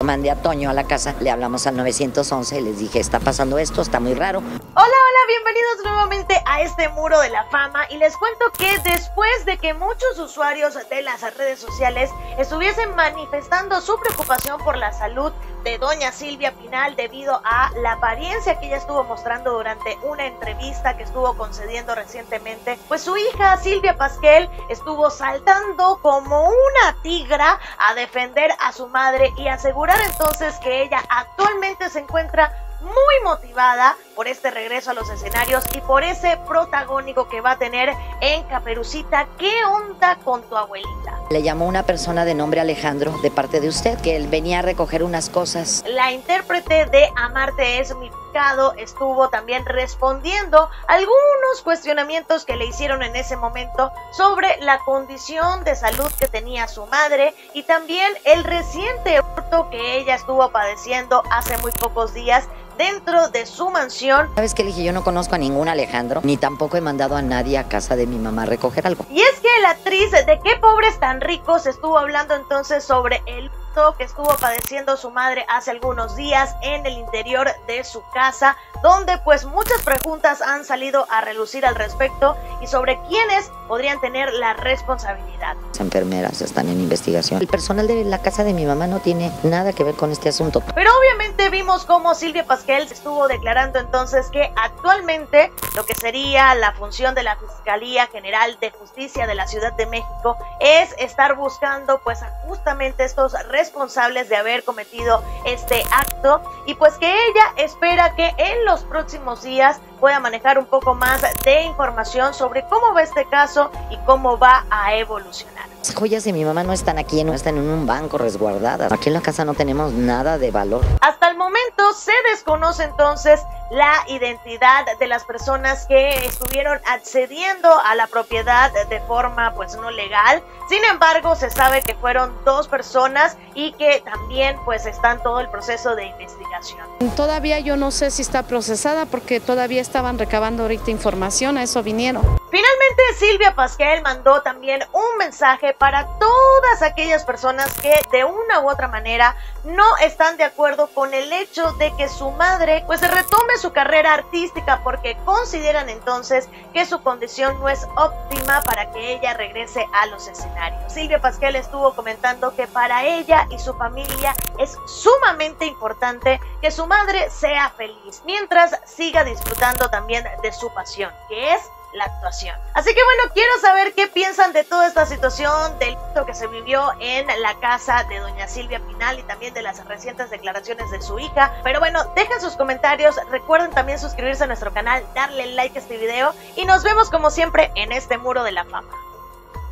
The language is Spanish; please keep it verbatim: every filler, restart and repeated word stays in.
Mandé a Toño a la casa, le hablamos al nueve once y les dije, está pasando esto, está muy raro. Hola, hola, bienvenidos nuevamente a este Muro de la Fama y les cuento que después de que muchos usuarios de las redes sociales estuviesen manifestando su preocupación por la salud de doña Silvia Pinal debido a la apariencia que ella estuvo mostrando durante una entrevista que estuvo concediendo recientemente, pues su hija Silvia Pasquel estuvo saltando como una tigra a defender a su madre y asegurar entonces que ella actualmente se encuentra muy motivada por este regreso a los escenarios y por ese protagónico que va a tener en Caperucita. ¿Qué onda con tu abuelita? Le llamó una persona de nombre Alejandro de parte de usted, que él venía a recoger unas cosas. La intérprete de Amarte es mi pecado estuvo también respondiendo algunos cuestionamientos que le hicieron en ese momento sobre la condición de salud que tenía su madre y también el reciente hurto que ella estuvo padeciendo hace muy pocos días dentro de su mansión. ¿Sabes qué? Le dije, yo no conozco a ningún Alejandro, ni tampoco he mandado a nadie a casa de mi mamá a recoger algo. Y es que la actriz de Qué pobres tan ricos estuvo hablando entonces sobre el hurto que estuvo padeciendo su madre hace algunos días en el interior de su casa, donde pues muchas preguntas han salido a relucir al respecto y sobre quiénes podrían tener la responsabilidad. Las enfermeras están en investigación. El personal de la casa de mi mamá no tiene nada que ver con este asunto. Pero obviamente vimos cómo Silvia Pasquel estuvo declarando entonces que actualmente lo que sería la función de la Fiscalía General de Justicia de la Ciudad de México es estar buscando pues a justamente estos responsables de haber cometido este acto y pues que ella espera que en los próximos días pueda manejar un poco más de información sobre cómo va este caso y cómo va a evolucionar. Las joyas de mi mamá no están aquí, no están en un banco resguardadas. Aquí en la casa no tenemos nada de valor. Hasta el momento se desconoce entonces la identidad de las personas que estuvieron accediendo a la propiedad de forma pues no legal. Sin embargo, se sabe que fueron dos personas y que también pues está en todo el proceso de investigación. Todavía yo no sé si está procesada porque todavía estaban recabando ahorita información, a eso vinieron. Finalmente, Silvia Pasquel mandó también un mensaje para todas aquellas personas que de una u otra manera no están de acuerdo con el hecho de que su madre pues retome su carrera artística porque consideran entonces que su condición no es óptima para que ella regrese a los escenarios. Silvia Pasquel estuvo comentando que para ella y su familia es sumamente importante que su madre sea feliz mientras siga disfrutando también de su pasión, que es la actuación. Así que bueno, quiero saber qué piensan de toda esta situación, del acto que se vivió en la casa de doña Silvia Pinal y también de las recientes declaraciones de su hija. Pero bueno, dejen sus comentarios, recuerden también suscribirse a nuestro canal, darle like a este video y nos vemos como siempre en este Muro de la Fama.